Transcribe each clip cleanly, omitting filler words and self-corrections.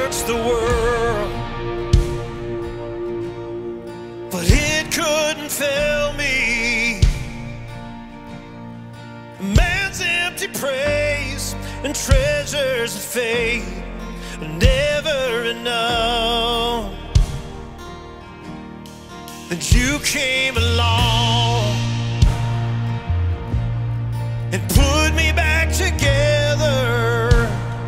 searched the world, but it couldn't fill me. Man's empty praise and treasures of faith are never enough. And you came along and put me back together,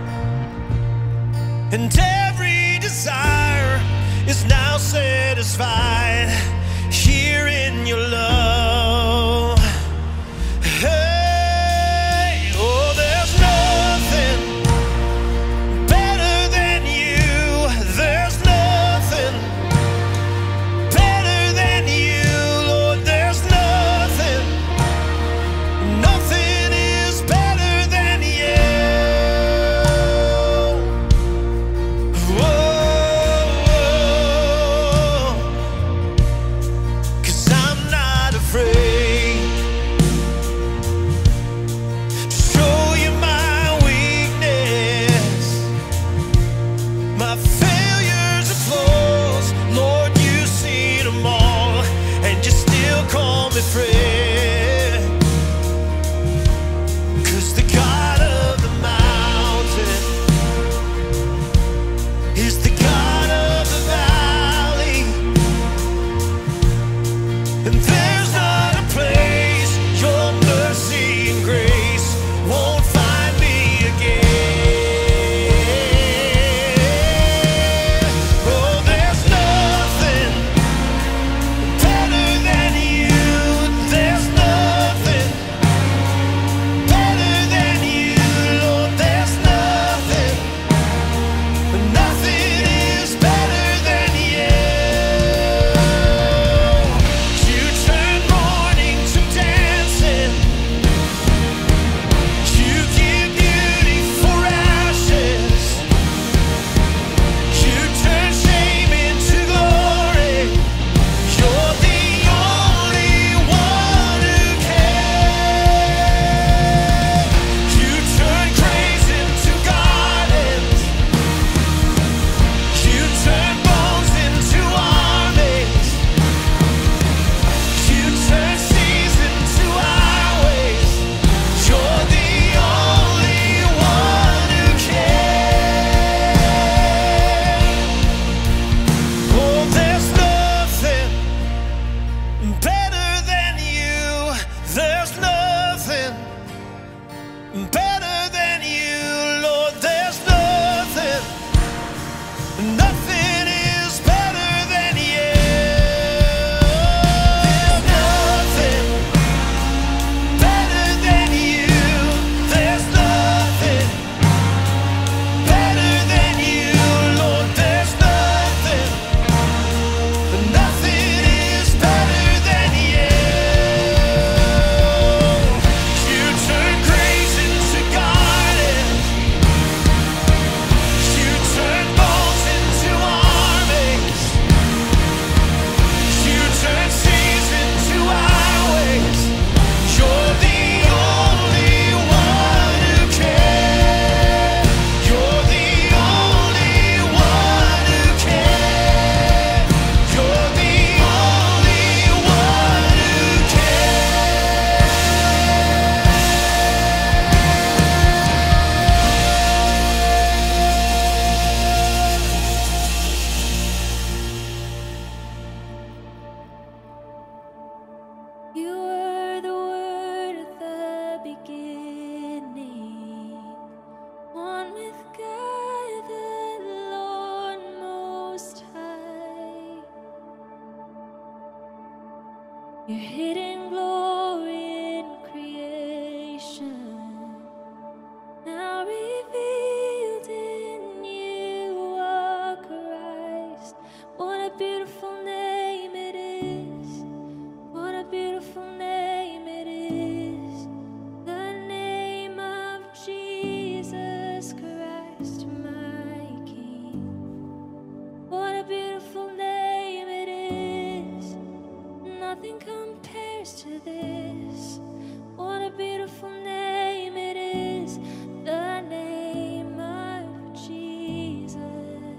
and every desire is now satisfied here in your love. Hey, oh, there's nothing better than you. There's nothing better than you, Lord. There's nothing, nothing is better than you. Whoa, 'cause I'm not afraid to show you my weakness, my failures and flaws. Lord, you see them all, and you still call me friend. 'Cause the God of the mountain is the God of the valley, and there's not a place your mercy and grace won't find me again. Oh, there's nothing better than you. There's nothing better than you, Lord. There's nothing, nothing is better than you. You turn mourning to dancing. You give beauty for ashes. You turn shame into glory. You're the only one who can. You turn grace into gardens. You turn bones into armies. You turn seas into highways. You're the only one who can. Oh, there's nothing better than you. There's nothing better than you, Lord. There's nothing, nothing is better than you. There's nothing better than you. There's nothing better than you, Lord. There's nothing, nothing is better than you. You turn grace into gardens. You turn bones into armies. You turn seas into highways. You're the only one who can. You're the only one who can. You're the only one who can. You were the Word at the beginning, one with God the Lord Most High. Your hidden glory in creation, now revealed in you are Christ. What a beautiful name it is. What a beautiful name it is. The name of Jesus Christ, my King. What a beautiful name it is. Nothing compares to this. What a beautiful name it is. The name of Jesus.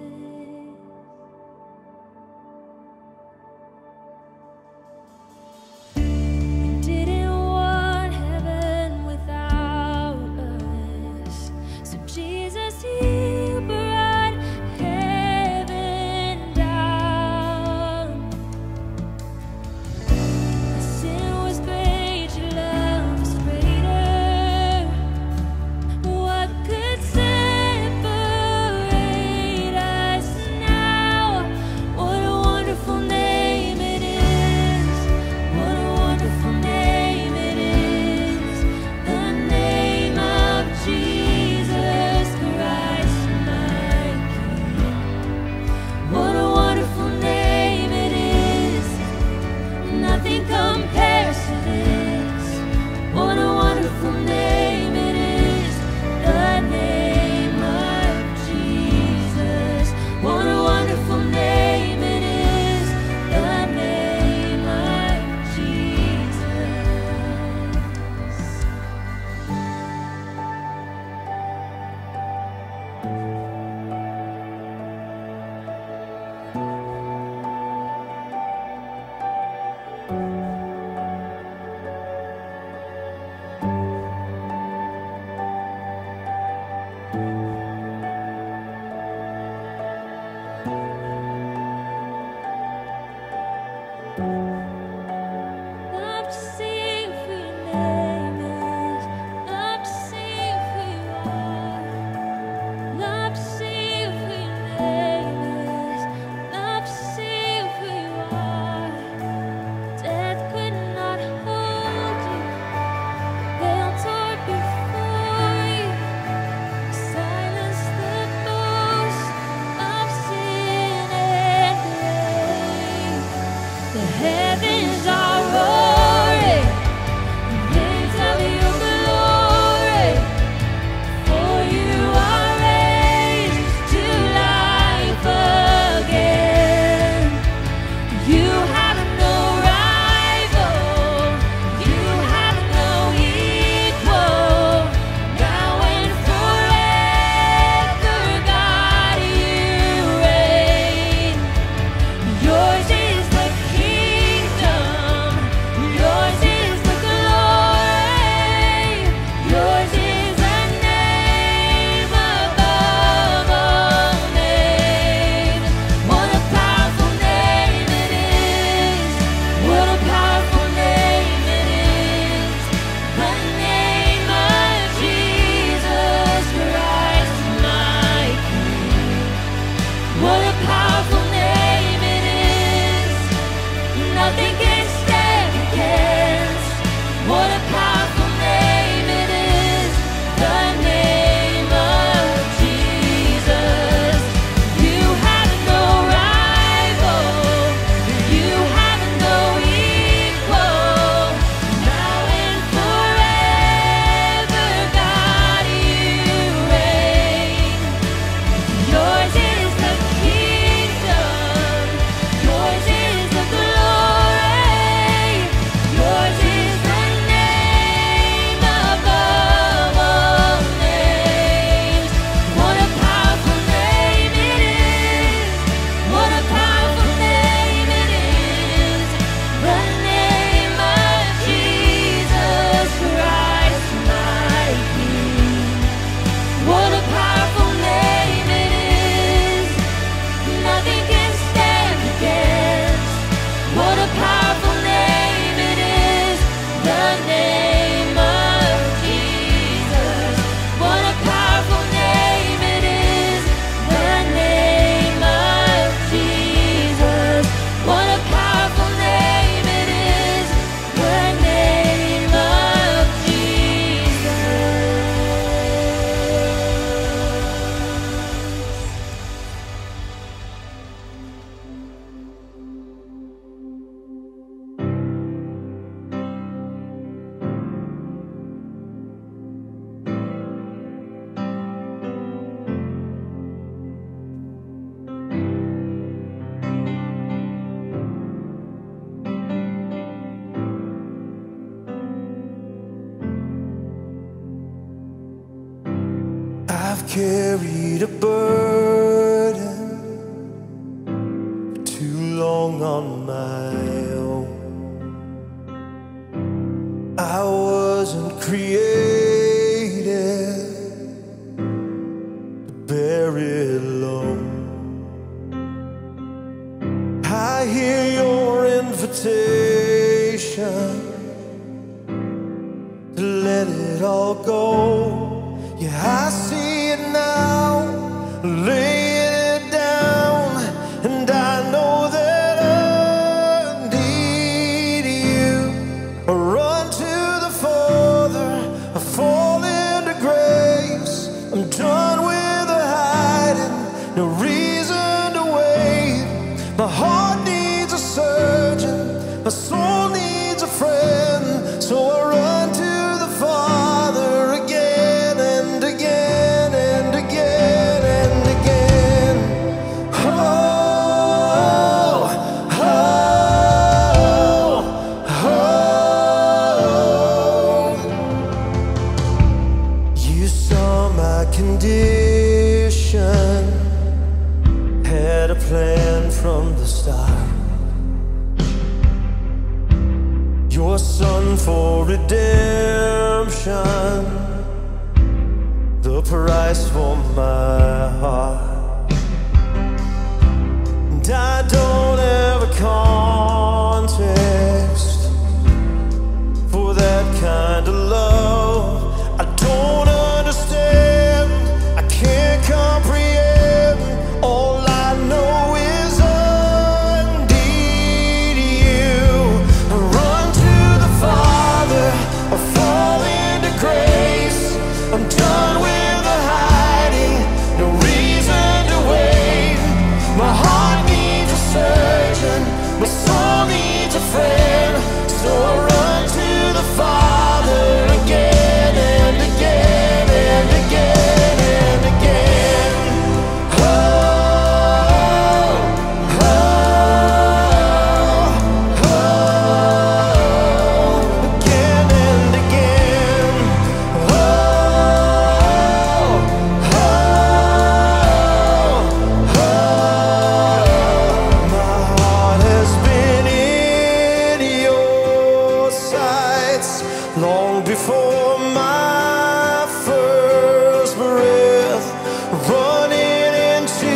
carried a burden for too long on my own. I wasn't created to bear it alone. I hear your invitation to let it all go. Yeah, I see it now, laying it down, and I know that I need you. I run to the Father, I fall into grace. I'm done with the hiding, no reason to wait. My heart needs a surgeon, my soul needs a friend, so I run to the Father again and again and again and again. Oh, oh, oh. You saw my condition, had a plan from the start. Your son for redemption, the price for my heart. And I don't have a context for that kind of love. I don't understand, I can't comprehend. All I know is I need you. I run to the Father, I fall into grace. I'm done with the hiding, no reason to wait. My heart needs a surgeon, my soul needs a friend, so I run to the Father again and again and again and again. Oh, oh, oh, again and again. Oh, oh, oh. My heart has been in your sights long before my first breath. Running into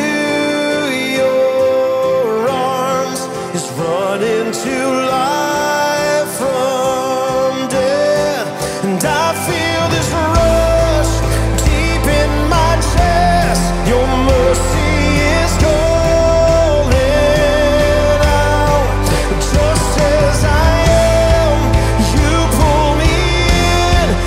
your arms is running to life from death. And I feel this rush deep in my chest. Your mercy is calling out. Just as I am, you pull me in.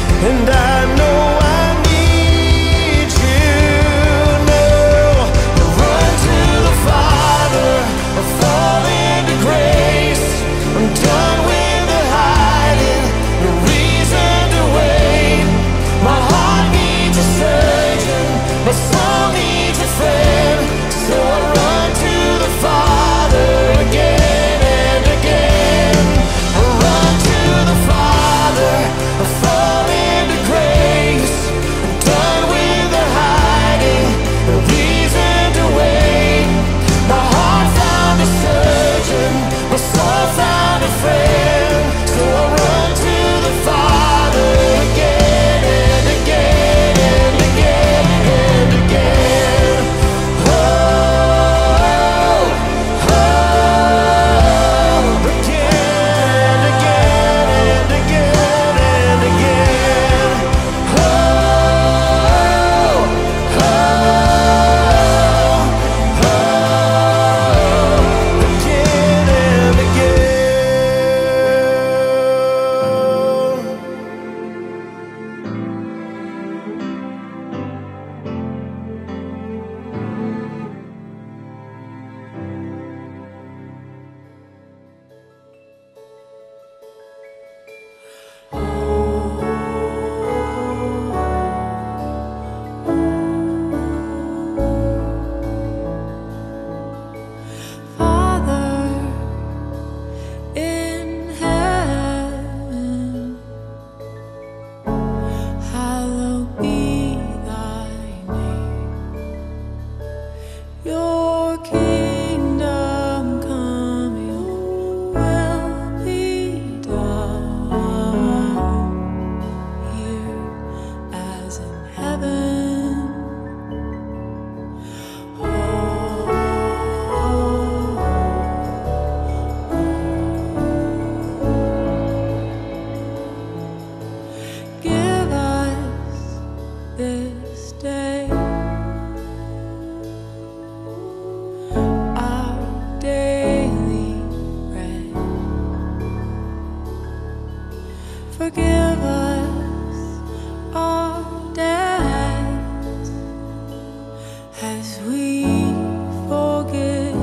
Forgive us our debts as we forgive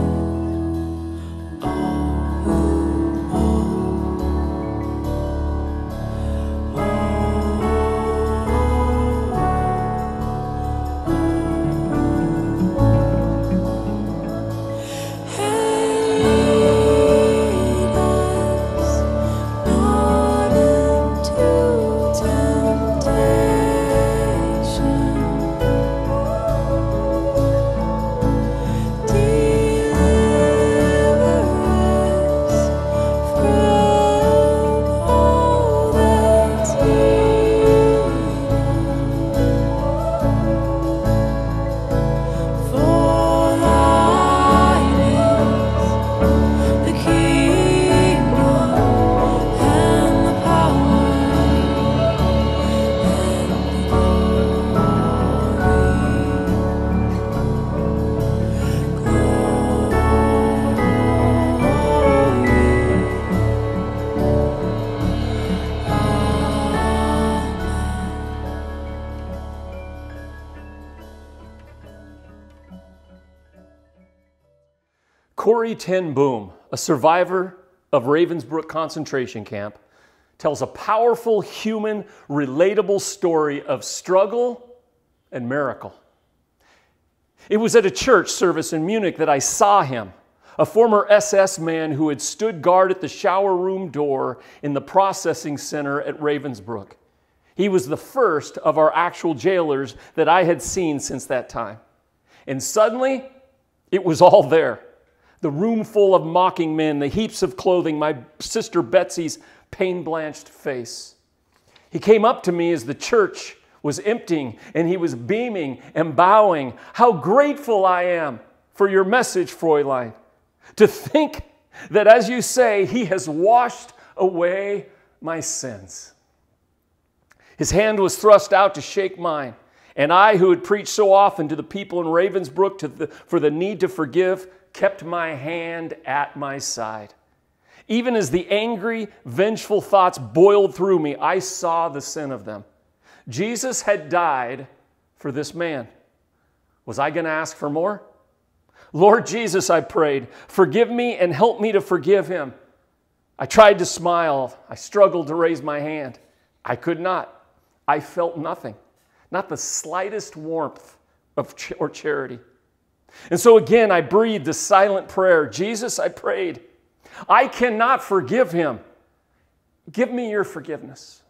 all who Corrie ten Boom, a survivor of Ravensbrück concentration camp, tells a powerful, human, relatable story of struggle and miracle. It was at a church service in Munich that I saw him, a former SS man who had stood guard at the shower room door in the processing center at Ravensbrück. He was the first of our actual jailers that I had seen since that time. And suddenly, it was all there. The room full of mocking men, the heaps of clothing, my sister Betsy's pain-blanched face. He came up to me as the church was emptying, and he was beaming and bowing. How grateful I am for your message, Fräulein. To think that, as you say, he has washed away my sins. His hand was thrust out to shake mine, and I, who had preached so often to the people in Ravensbrück for the need to forgive, kept my hand at my side. Even as the angry, vengeful thoughts boiled through me, I saw the sin of them. Jesus had died for this man. Was I going to ask for more? Lord Jesus, I prayed, forgive me and help me to forgive him. I tried to smile. I struggled to raise my hand. I could not. I felt nothing, not the slightest warmth or charity. And so again, I breathed a silent prayer. Jesus, I prayed, I cannot forgive him. Give me your forgiveness.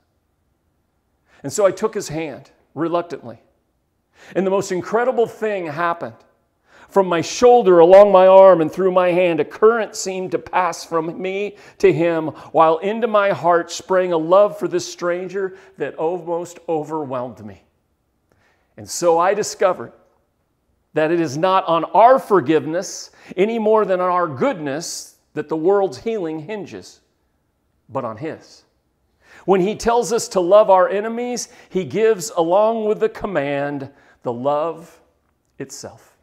And so I took his hand reluctantly. And the most incredible thing happened. From my shoulder, along my arm, and through my hand, a current seemed to pass from me to him, while into my heart sprang a love for this stranger that almost overwhelmed me. And so I discovered that it is not on our forgiveness any more than on our goodness that the world's healing hinges, but on his. When he tells us to love our enemies, he gives, along with the command, the love itself.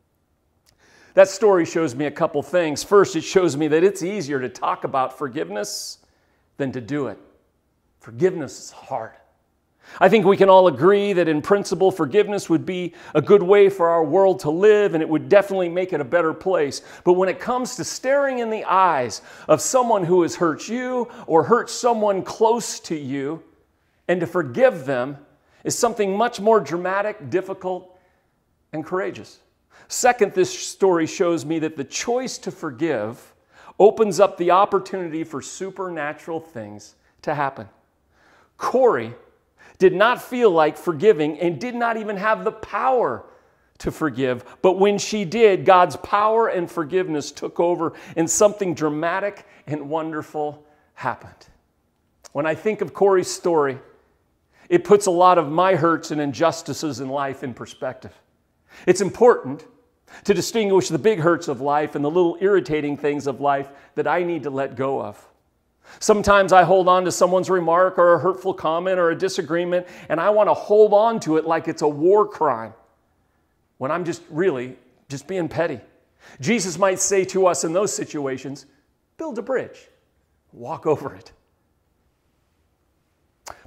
That story shows me a couple things. First, it shows me that it's easier to talk about forgiveness than to do it. Forgiveness is hard. I think we can all agree that in principle, forgiveness would be a good way for our world to live, and it would definitely make it a better place. But when it comes to staring in the eyes of someone who has hurt you or hurt someone close to you, and to forgive them is something much more dramatic, difficult, and courageous. Second, this story shows me that the choice to forgive opens up the opportunity for supernatural things to happen. Corrie did not feel like forgiving and did not even have the power to forgive. But when she did, God's power and forgiveness took over and something dramatic and wonderful happened. When I think of Corrie's story, it puts a lot of my hurts and injustices in life in perspective. It's important to distinguish the big hurts of life and the little irritating things of life that I need to let go of. Sometimes I hold on to someone's remark or a hurtful comment or a disagreement, and I want to hold on to it like it's a war crime when I'm just being petty. Jesus might say to us in those situations, build a bridge, walk over it.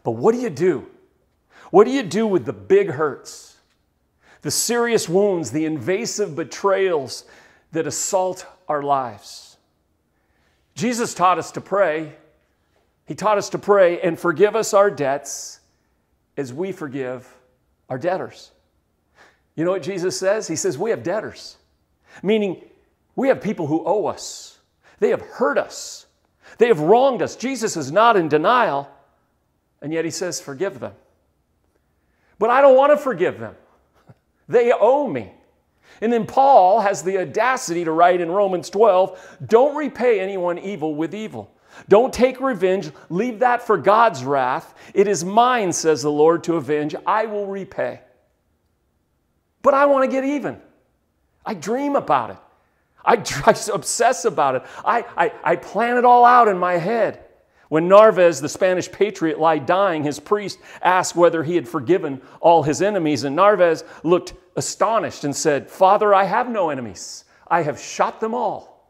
But what do you do? What do you do with the big hurts, the serious wounds, the invasive betrayals that assault our lives? Jesus taught us to pray. He taught us to pray and forgive us our debts as we forgive our debtors. You know what Jesus says? He says we have debtors, meaning we have people who owe us. They have hurt us. They have wronged us. Jesus is not in denial, and yet he says forgive them. But I don't want to forgive them. They owe me. And then Paul has the audacity to write in Romans 12, don't repay anyone evil with evil. Don't take revenge. Leave that for God's wrath. It is mine, says the Lord, to avenge. I will repay. But I want to get even. I dream about it. I obsess about it. I plan it all out in my head. When Narvaez, the Spanish patriot, lay dying, his priest asked whether he had forgiven all his enemies. And Narvaez looked astonished and said, Father, I have no enemies. I have shot them all.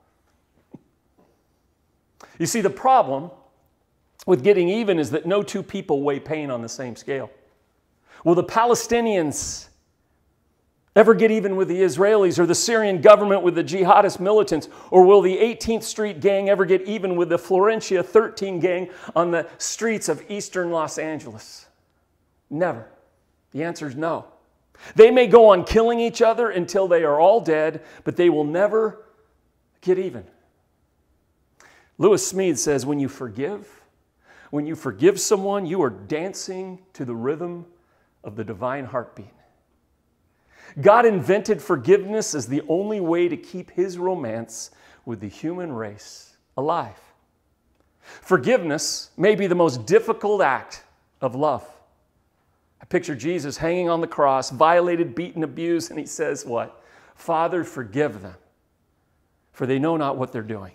You see, the problem with getting even is that no two people weigh pain on the same scale. Will the Palestinians ever get even with the Israelis, or the Syrian government with the jihadist militants? Or will the 18th Street gang ever get even with the Florentia 13 gang on the streets of eastern Los Angeles? Never. The answer is no. They may go on killing each other until they are all dead, but they will never get even. Lewis Smead says, when you forgive someone, you are dancing to the rhythm of the divine heartbeat. God invented forgiveness as the only way to keep his romance with the human race alive. Forgiveness may be the most difficult act of love. I picture Jesus hanging on the cross, violated, beaten, abused, and he says what? Father, forgive them, for they know not what they're doing.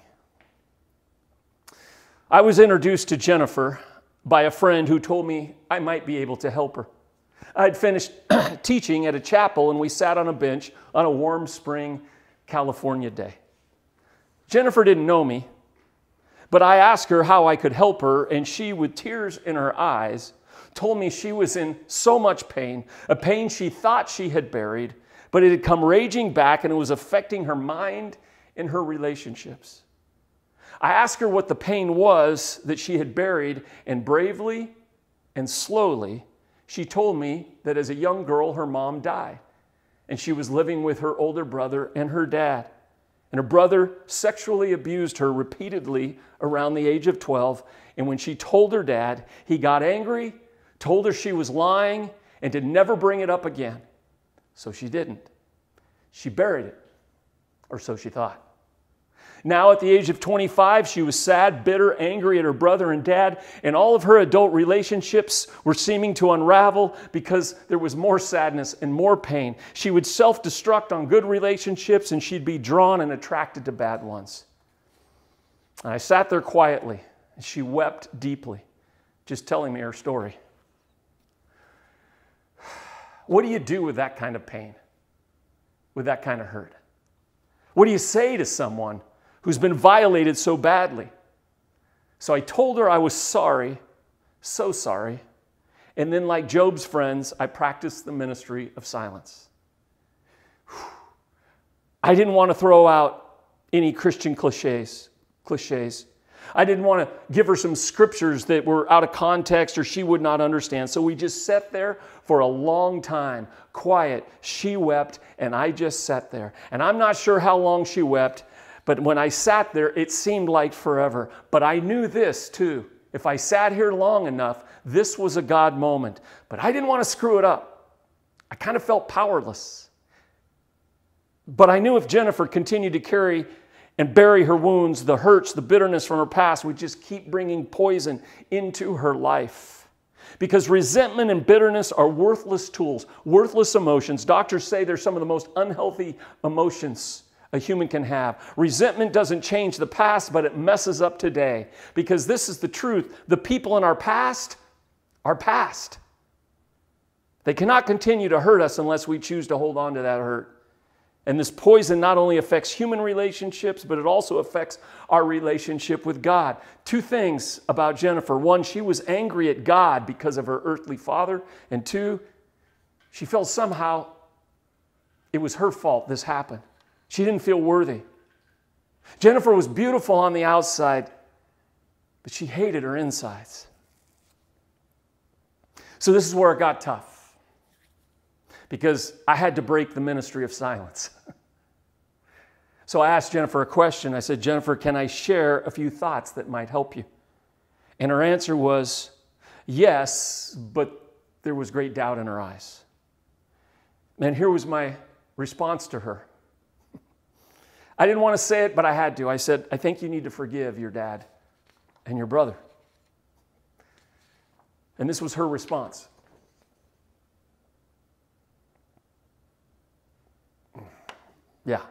I was introduced to Jennifer by a friend who told me I might be able to help her. I'd finished teaching at a chapel, and we sat on a bench on a warm spring California day. Jennifer didn't know me, but I asked her how I could help her, and she, with tears in her eyes, told me she was in so much pain, a pain she thought she had buried, but it had come raging back, and it was affecting her mind and her relationships. I asked her what the pain was that she had buried, and bravely and slowly, she told me that as a young girl, her mom died, and she was living with her older brother and her dad. And her brother sexually abused her repeatedly around the age of 12. And when she told her dad, he got angry, told her she was lying, and to never bring it up again. So she didn't. She buried it, or so she thought. Now, at the age of 25, she was sad, bitter, angry at her brother and dad, and all of her adult relationships were seeming to unravel because there was more sadness and more pain. She would self-destruct on good relationships, and she'd be drawn and attracted to bad ones. And I sat there quietly, and she wept deeply, just telling me her story. What do you do with that kind of pain, with that kind of hurt? What do you say to someone who's been violated so badly? So I told her I was sorry, so sorry. And then, like Job's friends, I practiced the ministry of silence. I didn't want to throw out any Christian cliches. I didn't want to give her some scriptures that were out of context or she would not understand. So we just sat there for a long time, quiet. She wept, and I just sat there. And I'm not sure how long she wept, but when I sat there, it seemed like forever. But I knew this too. If I sat here long enough, this was a God moment. But I didn't want to screw it up. I kind of felt powerless. But I knew if Jennifer continued to carry and bury her wounds, the hurts, the bitterness from her past would just keep bringing poison into her life. Because resentment and bitterness are worthless tools, worthless emotions. Doctors say they're some of the most unhealthy emotions a human can have. Resentment doesn't change the past, but it messes up today. Because this is the truth. The people in our past are past. They cannot continue to hurt us unless we choose to hold on to that hurt And this poison not only affects human relationships, but it also affects our relationship with God. Two things about Jennifer. One, she was angry at God because of her earthly father. And two, she felt somehow it was her fault this happened. She didn't feel worthy. Jennifer was beautiful on the outside, but she hated her insides. So this is where it got tough, because I had to break the ministry of silence. So I asked Jennifer a question. I said, Jennifer, can I share a few thoughts that might help you? And her answer was, yes, but there was great doubt in her eyes. And here was my response to her. I didn't want to say it, but I had to. I said, I think you need to forgive your dad and your brother. And this was her response. Yeah.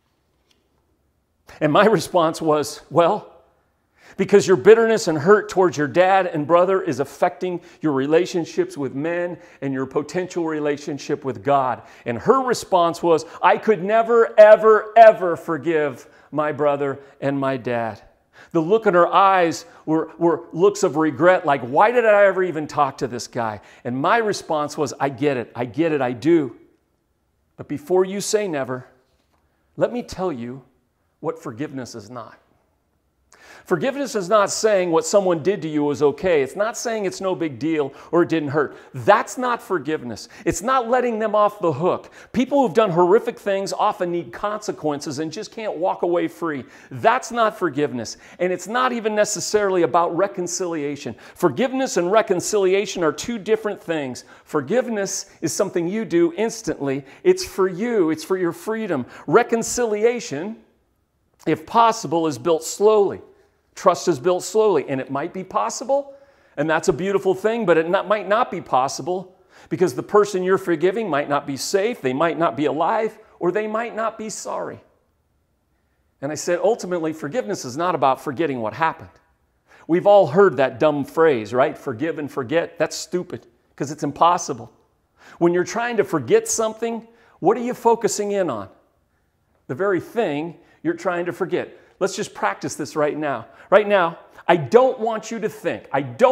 And my response was, well, because your bitterness and hurt towards your dad and brother is affecting your relationships with men and your potential relationship with God. And her response was, I could never, ever, ever forgive my brother and my dad. The look in her eyes were looks of regret, like, why did I ever even talk to this guy? And my response was, I get it, I do. But before you say never, let me tell you what forgiveness is not. Forgiveness is not saying what someone did to you was okay. It's not saying it's no big deal or it didn't hurt. That's not forgiveness. It's not letting them off the hook. People who've done horrific things often need consequences and just can't walk away free. That's not forgiveness. And it's not even necessarily about reconciliation. Forgiveness and reconciliation are two different things. Forgiveness is something you do instantly. It's for you. It's for your freedom. Reconciliation, if possible, is built slowly. Trust is built slowly, and it might be possible, and that's a beautiful thing, but it might not be possible because the person you're forgiving might not be safe, they might not be alive, or they might not be sorry. And I said, ultimately, forgiveness is not about forgetting what happened. We've all heard that dumb phrase, right? Forgive and forget. That's stupid because it's impossible. When you're trying to forget something, what are you focusing in on? The very thing you're trying to forget. Let's just practice this right now. Right now, I don't want you to think,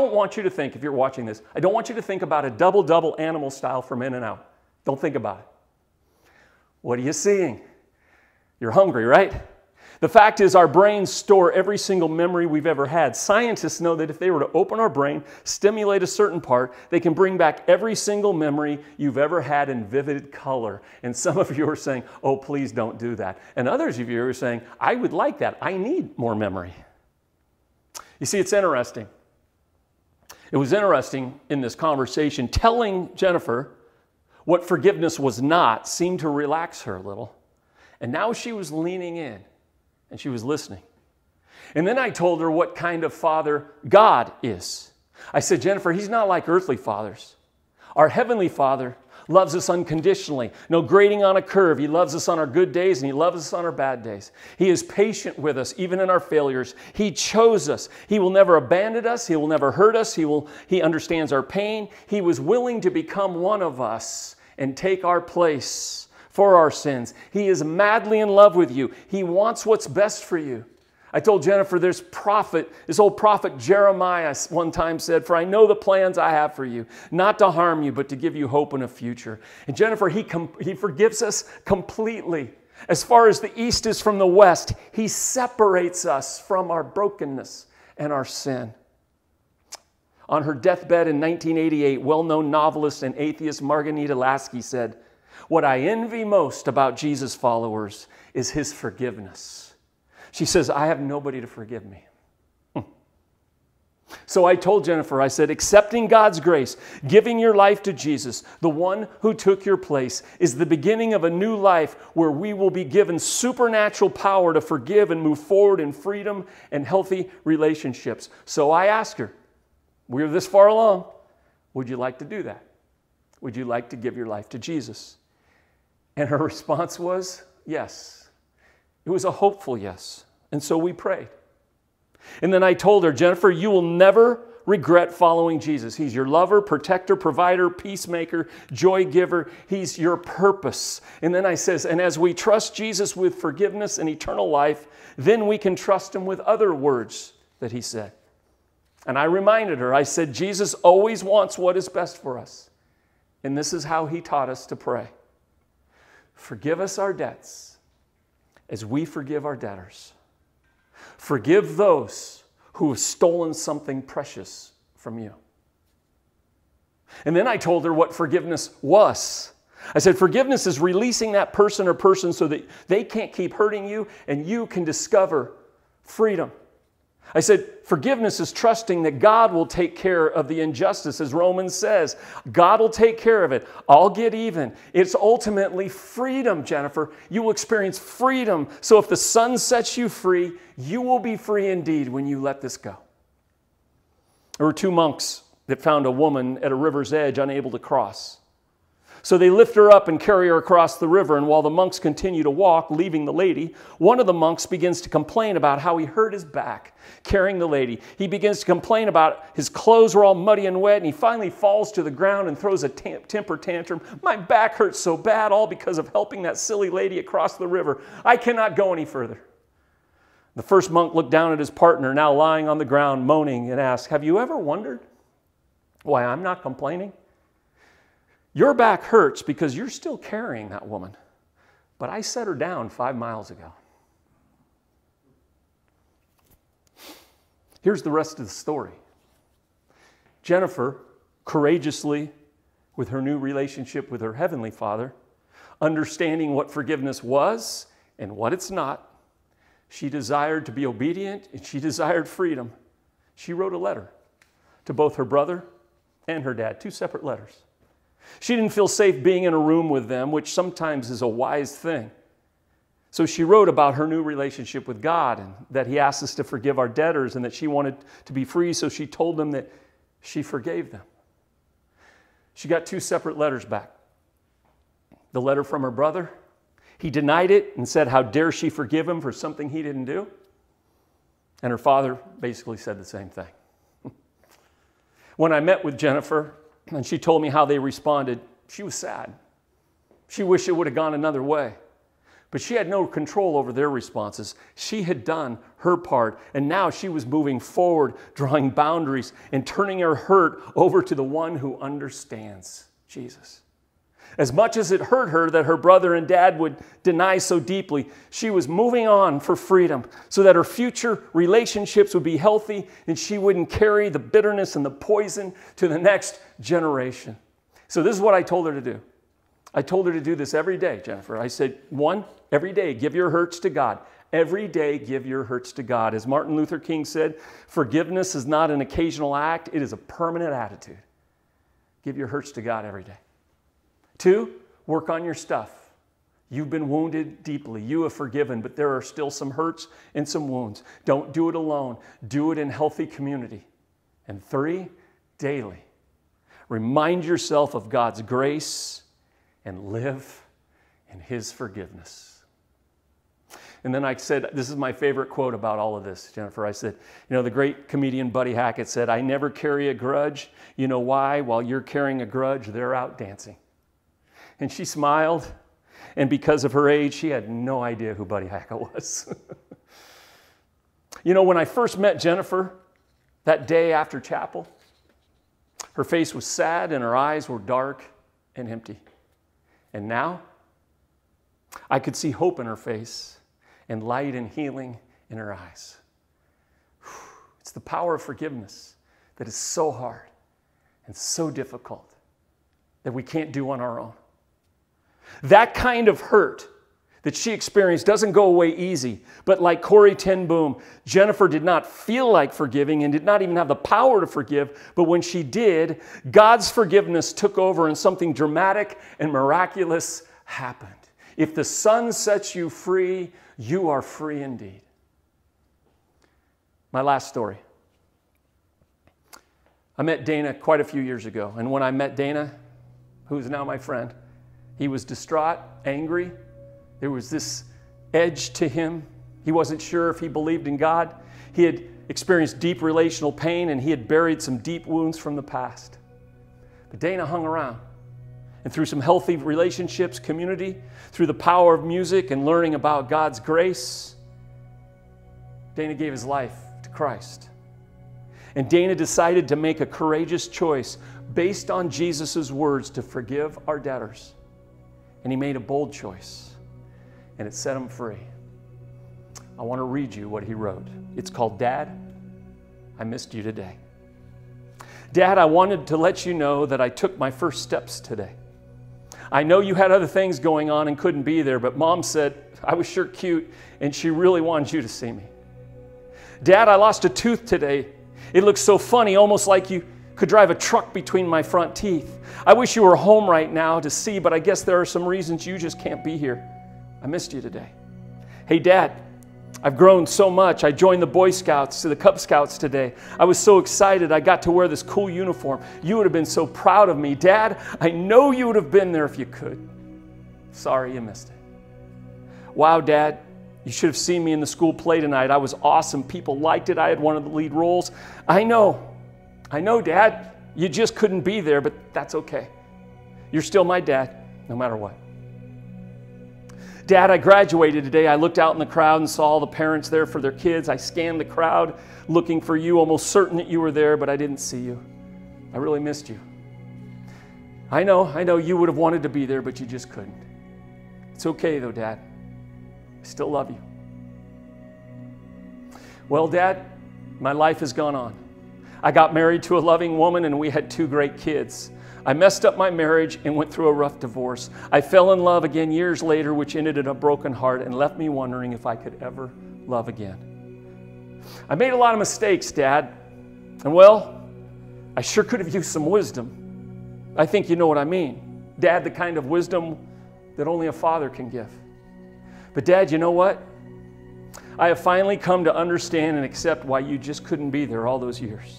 if you're watching this, I don't want you to think about a double-double animal style from In-N-Out. Don't think about it. What are you seeing? You're hungry, right? The fact is our brains store every single memory we've ever had. Scientists know that if they were to open our brain, stimulate a certain part, they can bring back every single memory you've ever had in vivid color. And some of you are saying, oh, please don't do that. And others of you are saying, I would like that. I need more memory. You see, it's interesting. It was interesting in this conversation. Telling Jennifer what forgiveness was not seemed to relax her a little. And now she was leaning in. And she was listening. And then I told her what kind of father God is. I said, Jennifer, he's not like earthly fathers. Our heavenly Father loves us unconditionally. No grading on a curve. He loves us on our good days and he loves us on our bad days. He is patient with us even in our failures. He chose us. He will never abandon us. He will never hurt us. He understands our pain. He was willing to become one of us and take our place for our sins. He is madly in love with you. He wants what's best for you. I told Jennifer, this old prophet Jeremiah one time said, for I know the plans I have for you, not to harm you, but to give you hope in a future. And Jennifer, he forgives us completely. As far as the east is from the west, he separates us from our brokenness and our sin. On her deathbed in 1988, well-known novelist and atheist Margarita Lasky said, what I envy most about Jesus' followers is his forgiveness. She says, I have nobody to forgive me. So I told Jennifer, I said, accepting God's grace, giving your life to Jesus, the one who took your place, is the beginning of a new life where we will be given supernatural power to forgive and move forward in freedom and healthy relationships. So I asked her, we're this far along, would you like to do that? Would you like to give your life to Jesus? And her response was, yes. It was a hopeful yes. And so we prayed. And then I told her, Jennifer, you will never regret following Jesus. He's your lover, protector, provider, peacemaker, joy giver. He's your purpose. And then I says, and as we trust Jesus with forgiveness and eternal life, then we can trust him with other words that he said. And I reminded her, I said, Jesus always wants what is best for us. And this is how he taught us to pray. Forgive us our debts as we forgive our debtors. Forgive those who have stolen something precious from you. And then I told her what forgiveness was. I said, forgiveness is releasing that person or persons so that they can't keep hurting you and you can discover freedom. I said, forgiveness is trusting that God will take care of the injustice, as Romans says. God will take care of it. I'll get even. It's ultimately freedom, Jennifer. You will experience freedom. So if the Son sets you free, you will be free indeed when you let this go. There were 2 monks that found a woman at a river's edge unable to cross. So they lift her up and carry her across the river, and while the monks continue to walk, leaving the lady, one of the monks begins to complain about how he hurt his back carrying the lady. He begins to complain about his clothes were all muddy and wet, and he finally falls to the ground and throws a temper tantrum. My back hurts so bad, all because of helping that silly lady across the river. I cannot go any further. The first monk looked down at his partner, now lying on the ground, moaning, and asked, have you ever wondered why I'm not complaining? Your back hurts because you're still carrying that woman. But I set her down 5 miles ago. Here's the rest of the story. Jennifer, courageously, with her new relationship with her Heavenly Father, understanding what forgiveness was and what it's not, she desired to be obedient and she desired freedom. She wrote a letter to both her brother and her dad, 2 separate letters. She didn't feel safe being in a room with them, which sometimes is a wise thing. So she wrote about her new relationship with God and that he asked us to forgive our debtors and that she wanted to be free, so she told them that she forgave them. She got 2 separate letters back. The letter from her brother, he denied it and said, how dare she forgive him for something he didn't do? And her father basically said the same thing. When I met with Jennifer, and she told me how they responded, she was sad. She wished it would have gone another way. But she had no control over their responses. She had done her part, and now she was moving forward, drawing boundaries, and turning her hurt over to the one who understands, Jesus. As much as it hurt her that her brother and dad would deny so deeply, she was moving on for freedom so that her future relationships would be healthy and she wouldn't carry the bitterness and the poison to the next generation. So this is what I told her to do. I told her to do this every day, Jennifer. I said, 1, every day, give your hurts to God. Every day, give your hurts to God. As Martin Luther King said, forgiveness is not an occasional act, it is a permanent attitude. Give your hurts to God every day. 2, work on your stuff. You've been wounded deeply. You have forgiven, but there are still some hurts and some wounds. Don't do it alone. Do it in healthy community. And 3, daily. Remind yourself of God's grace and live in his forgiveness. And then I said, this is my favorite quote about all of this, Jennifer. I said, the great comedian Buddy Hackett said, I never carry a grudge. You know why? While you're carrying a grudge, they're out dancing. And she smiled, and because of her age, she had no idea who Buddy Hackett was. When I first met Jennifer that day after chapel, her face was sad and her eyes were dark and empty. And now, I could see hope in her face and light and healing in her eyes. It's the power of forgiveness that is so hard and so difficult that we can't do on our own. That kind of hurt that she experienced doesn't go away easy. But like Corrie ten Boom, Jennifer did not feel like forgiving and did not even have the power to forgive. But when she did, God's forgiveness took over and something dramatic and miraculous happened. If the Son sets you free, you are free indeed. My last story. I met Dana quite a few years ago. And when I met Dana, who is now my friend, he was distraught, angry. There was this edge to him. He wasn't sure if he believed in God. He had experienced deep relational pain, and he had buried some deep wounds from the past. But Dana hung around. And through some healthy relationships, community, through the power of music and learning about God's grace, Dana gave his life to Christ. And Dana decided to make a courageous choice based on Jesus' words to forgive our debtors. And he made a bold choice, and it set him free. I want to read you what he wrote. It's called, Dad, I Missed You Today. Dad, I wanted to let you know that I took my first steps today. I know you had other things going on and couldn't be there, but Mom said I was sure cute and she really wanted you to see me. Dad, I lost a tooth today. It looks so funny, almost like you could drive a truck between my front teeth. I wish you were home right now to see, but I guess there are some reasons you just can't be here. I missed you today. Hey, Dad, I've grown so much. I joined the Boy Scouts to the Cub Scouts today. I was so excited I got to wear this cool uniform. You would have been so proud of me. Dad, I know you would have been there if you could. Sorry you missed it. Wow, Dad, you should have seen me in the school play tonight. I was awesome. People liked it. I had one of the lead roles. I know, Dad, you just couldn't be there, but that's okay. You're still my dad, no matter what. Dad, I graduated today. I looked out in the crowd and saw all the parents there for their kids. I scanned the crowd looking for you, almost certain that you were there, but I didn't see you. I really missed you. I know you would have wanted to be there, but you just couldn't. It's okay though, Dad. I still love you. Well, Dad, my life has gone on. I got married to a loving woman and we had 2 great kids. I messed up my marriage and went through a rough divorce. I fell in love again years later, which ended in a broken heart and left me wondering if I could ever love again. I made a lot of mistakes, Dad. And well, I sure could have used some wisdom. I think you know what I mean. Dad, the kind of wisdom that only a father can give. But Dad, you know what? I have finally come to understand and accept why you just couldn't be there all those years.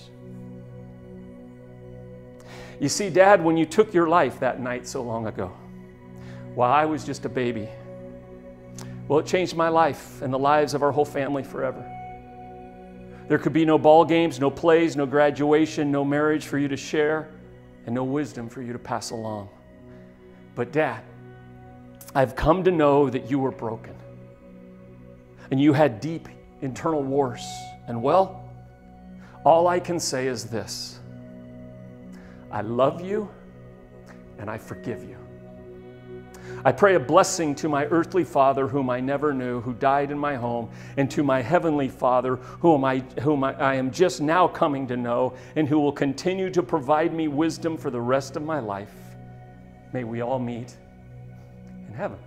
You see, Dad, when you took your life that night so long ago, while I was just a baby, well, it changed my life and the lives of our whole family forever. There could be no ball games, no plays, no graduation, no marriage for you to share, and no wisdom for you to pass along. But Dad, I've come to know that you were broken, and you had deep internal wars. And well, all I can say is this: I love you and I forgive you. I pray a blessing to my earthly father whom I never knew, who died in my home, and to my heavenly Father whom I am just now coming to know, and who will continue to provide me wisdom for the rest of my life. May we all meet in heaven.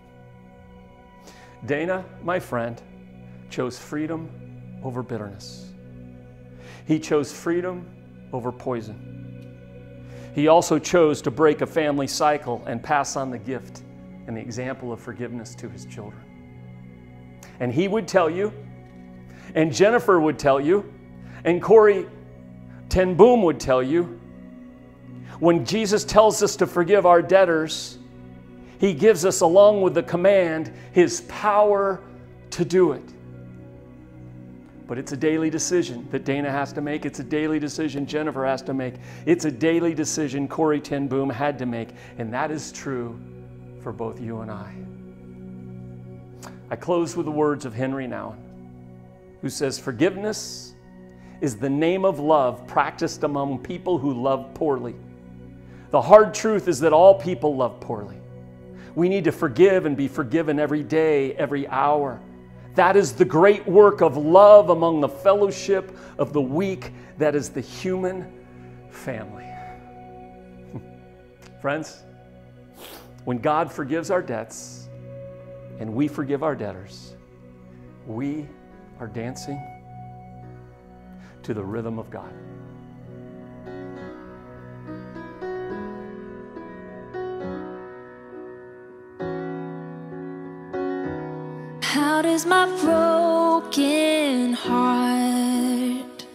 Dana, my friend, chose freedom over bitterness. He chose freedom over poison. He also chose to break a family cycle and pass on the gift and the example of forgiveness to his children. And he would tell you, and Jennifer would tell you, and Corey Ten Boom would tell you, when Jesus tells us to forgive our debtors, he gives us, along with the command, his power to do it. But it's a daily decision that Dana has to make. It's a daily decision Jennifer has to make. It's a daily decision Corey Ten Boom had to make. And that is true for both you and I. I close with the words of Henry Nouwen, who says, forgiveness is the name of love practiced among people who love poorly. The hard truth is that all people love poorly. We need to forgive and be forgiven every day, every hour. That is the great work of love among the fellowship of the weak. That is the human family. Friends, when God forgives our debts and we forgive our debtors, we are dancing to the rhythm of God. How does my broken heart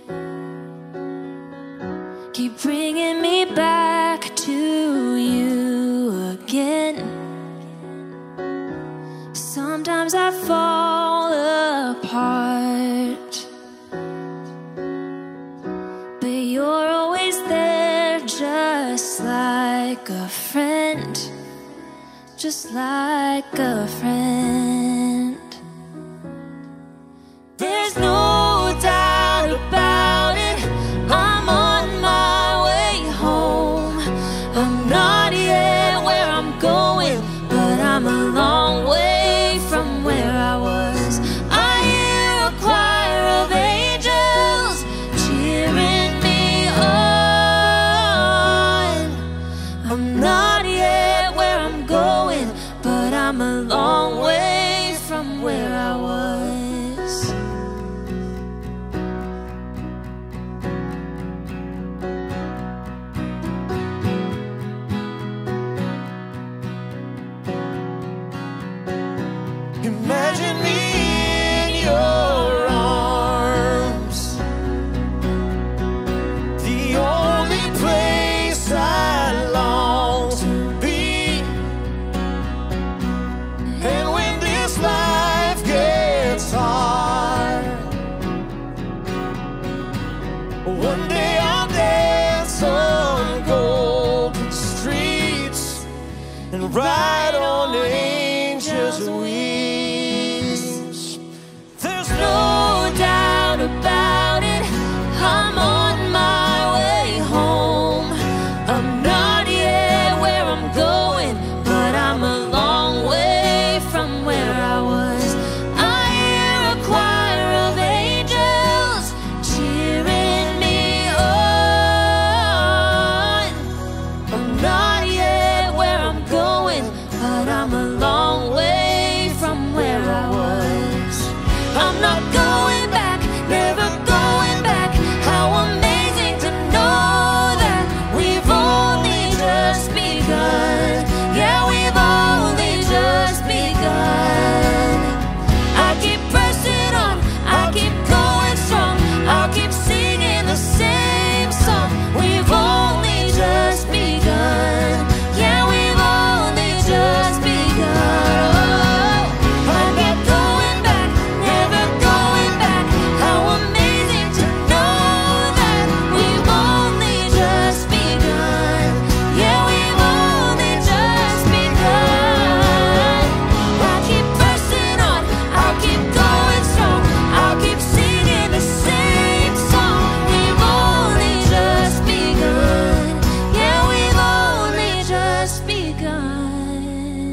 keep bringing me back to you again? Sometimes I fall apart just like a friend, just like a friend. There's no doubt about it, I'm on my way home. I'm not yet where I'm going, but I'm a long way from where I was. I hear a choir of angels cheering me on. I'm not yet where I'm going, but I'm a long way from where I was. Imagine me in your arms, the only place I long to be. And when this life gets hard, one day I'll dance on golden streets and ride on angels' wings. There's no doubt about it, I'm on my way home. I'm not yet where I'm going, but I'm a long way from where I was. I hear a choir of angels cheering me on. I'm not yet where I'm going, but I'm a long way from where I was. I'm not going back, never going back. How amazing to know that we've only just begun. Yeah, we've only just begun. I keep pressing on, I keep going strong, I'll keep singing the same song. We've only just begun. Yeah, we've only just begun. I'm not going back, never going back. How amazing to know that we've only just begun. Yeah, we've only just begun. I keep pressing on, I'll keep going strong, I'll keep singing the same song. We've only just begun. Yeah, we've only just begun.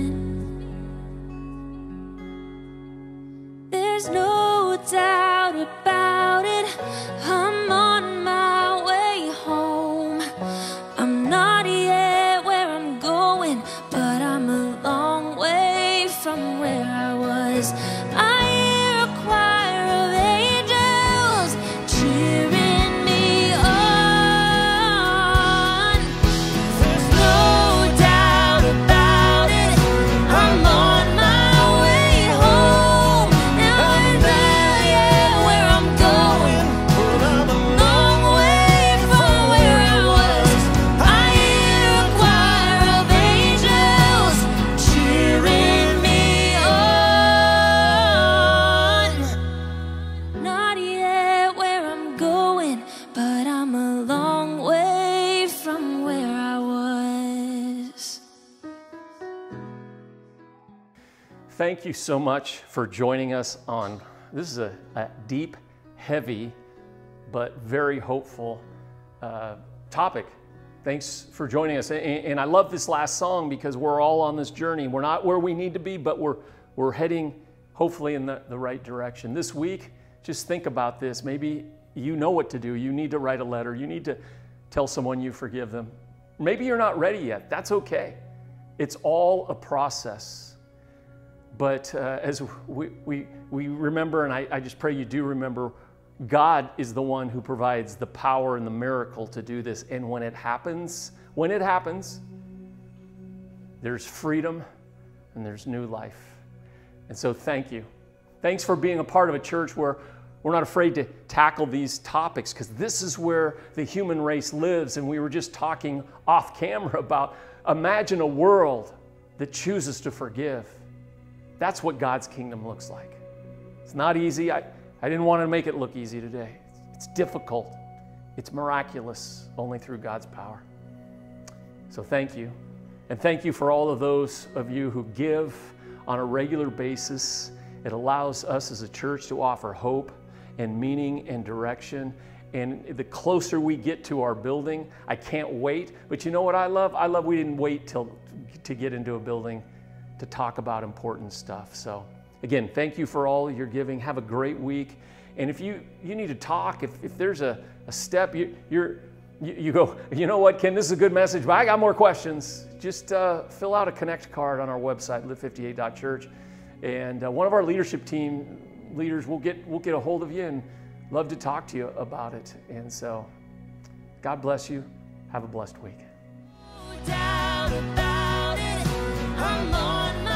There's no doubt about it, I'm on my way home. I'm not yet where I'm going, but I'm a long way from where I was. I hear a choir of angels cheering me on. There's no doubt about it, I'm on my way home. Now I'm not yet where I'm going, but I'm a long way from where I was. I hear a choir of angels cheering me on. Not yet where I'm going, but I'm a long way from where I was. Thank you so much for joining us on, this is a deep, heavy, but very hopeful topic. Thanks for joining us. And I love this last song because we're all on this journey. We're not where we need to be, but we're heading hopefully in the right direction. This week, just think about this. Maybe you know what to do. You need to write a letter. You need to tell someone you forgive them. Maybe you're not ready yet. That's okay. It's all a process. But as we remember, and I just pray you do remember, God is the one who provides the power and the miracle to do this. And when it happens, there's freedom and there's new life. And so thank you. Thanks for being a part of a church where we're not afraid to tackle these topics, because this is where the human race lives. And we were just talking off camera about, imagine a world that chooses to forgive. That's what God's kingdom looks like. It's not easy. I didn't want to make it look easy today. It's difficult. It's miraculous only through God's power. So thank you. And thank you for all of those of you who give on a regular basis. It allows us as a church to offer hope and meaning and direction. And the closer we get to our building, I can't wait. But you know what I love? I love we didn't wait to get into a building to talk about important stuff. So again, thank you for all your giving. Have a great week. And if you need to talk, if there's a step you go, you know what, Ken, this is a good message, but I got more questions. Just fill out a connect card on our website, live58.church. And one of our leadership team leaders will get a hold of you and love to talk to you about it. And so God bless you. Have a blessed week. No doubt about it, I'm on